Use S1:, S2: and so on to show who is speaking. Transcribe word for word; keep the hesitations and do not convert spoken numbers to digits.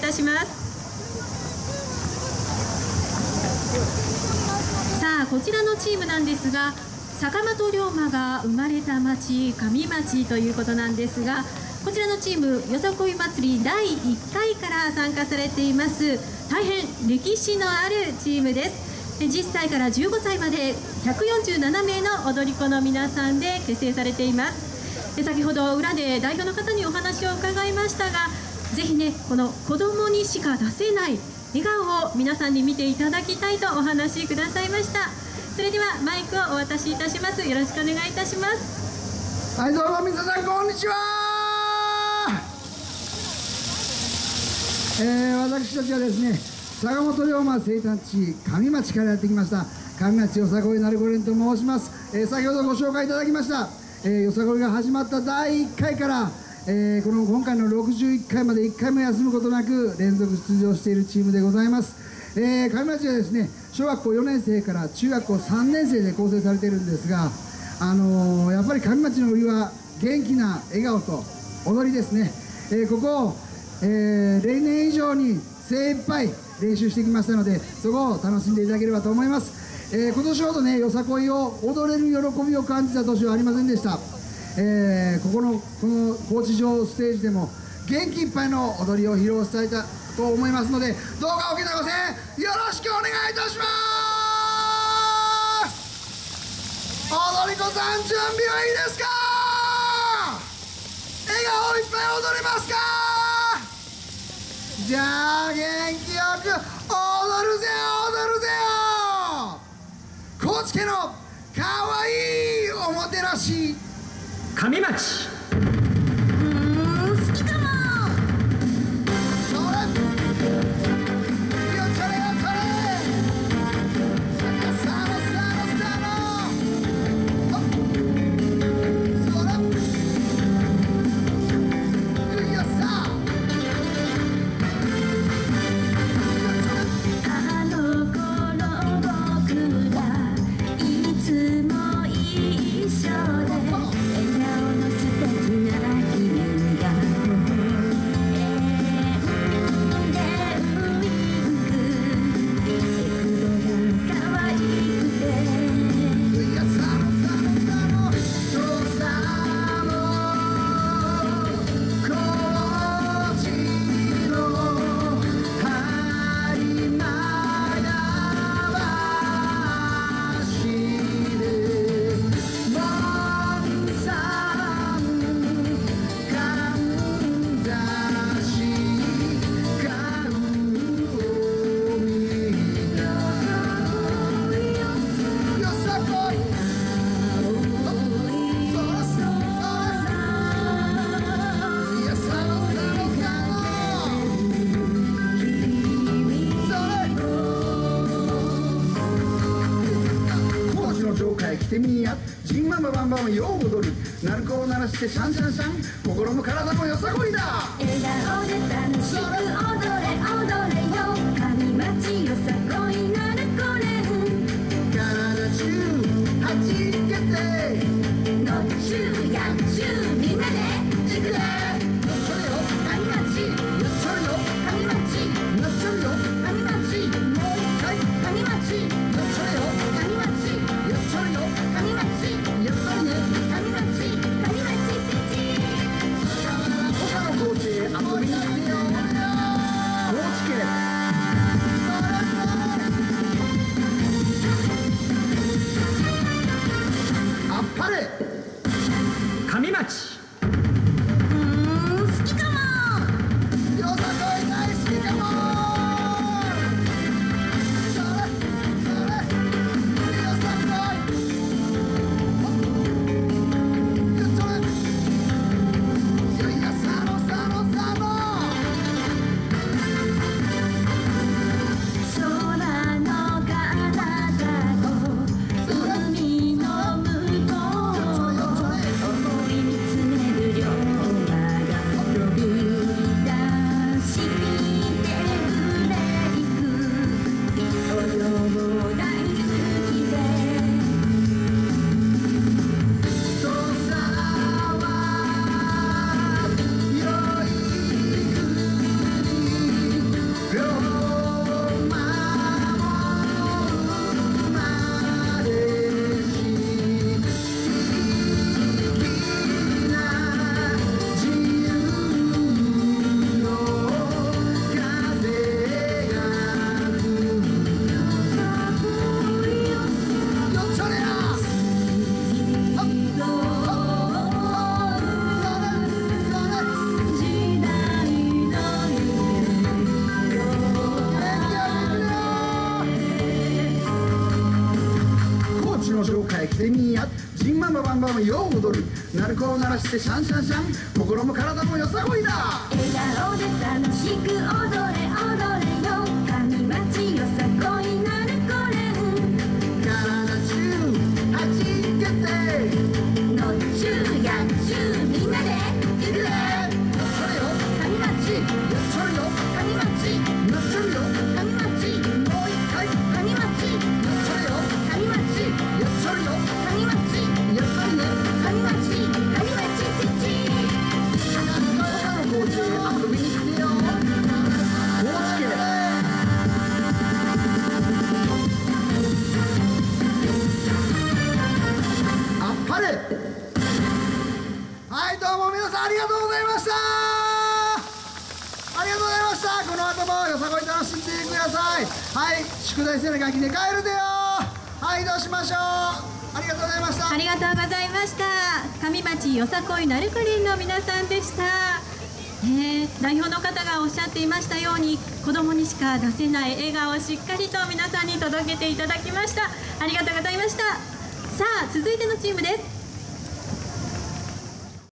S1: たします。さあこちらのチームなんですが、坂本龍馬が生まれた町上町ということなんですが、こちらのチームよさこい祭りだいいっかいから参加されています。大変歴史のあるチームです。じゅっさいからじゅうごさいまでひゃくよんじゅうななめいの踊り子の皆さんで結成されています。で先ほど裏で代表の方にお話を伺いましたが、ぜひねこの子どもにしか出せない笑顔を皆さんに見ていただきたいとお話しくださいました。それではマイクをお渡しいたします。よろしくお願いいたします。
S2: はい、どうも皆さんこんにちは。えー、私たちはですね、坂本龍馬生誕地上町からやってきました上町よさこい鳴子連と申します。えー、先ほどご紹介いただきました、えー、よさこいが始まっただいいっかいから、えー、この今回のろくじゅういっかいまでいっかいも休むことなく連続出場しているチームでございます。えー、上町はですね、小学校よねんせいから中学校さんねんせいで構成されているんですが、あのー、やっぱり上町の売りは元気な笑顔と踊りですね。えー、ここを、えー、例年以上に精一杯練習してきましたので、そこを楽しんでいただければと思います。えー、今年ほどねよさこいを踊れる喜びを感じた年はありませんでした。えー、ここのこの高知城ステージでも元気いっぱいの踊りを披露したいと思いますので、どうかお気のせんよろしくお願いいたします。踊り子さん準備はいいですか？笑顔いっぱい踊れますか？じゃあ元気よく踊るぜ踊るぜよ。高知家のかわいいおもてなし
S3: 上町。
S2: 来てみやジンママバンバンよう踊る鳴子を鳴らしてシャンシャンシャン心も体もよさこいだ。
S4: 笑顔で楽しく踊れ踊れよ上町よさこい鳴子連。
S2: 体中はじけて
S4: のっちゅうやっちゅうみんなで
S2: いくで。よっちょれよ
S4: 上町
S2: よっちょれよ
S4: 上町
S2: よっちょれよ
S4: 上町
S2: もう一回
S4: 上町
S2: よっちょれよ
S4: 上町
S2: よっちょれよ
S4: 上町
S2: やっぱりね
S4: 上町上町ちち
S2: 他の校庭遊びに来てよ。 へ来てみやジンママバンバンよう踊る鳴子を鳴らしてシャンシャンシャン心も体もよさこいだ
S4: 笑顔で楽しく踊れ踊れよ上町よさこいなるこれん
S2: 体中はじけて
S4: のっちゅうやっちゅうみんなでいくで
S2: それよ
S4: 上町
S2: それよ
S4: 上町
S2: なっちゃうよ
S4: 上町
S2: もう一回
S4: 上町
S2: それよ
S4: 上町
S2: やっちゃうよ
S4: 上町
S2: やっぱりね
S4: 上町上町チッチ
S2: 他の高知へ遊びに来てよ高知県あっぱれはいどうも皆さんありがとうございましたありがとうございましたこの後もよさこい楽しんでくださいはい宿題せなガキで帰るでよはいどうしましょうありがとうございました
S1: ありがとうございました。上町よさこいなるこりんの皆さんでした。ねえ、代表の方がおっしゃっていましたように、子供にしか出せない笑顔をしっかりと皆さんに届けていただきました。ありがとうございました。さあ、続いてのチームです。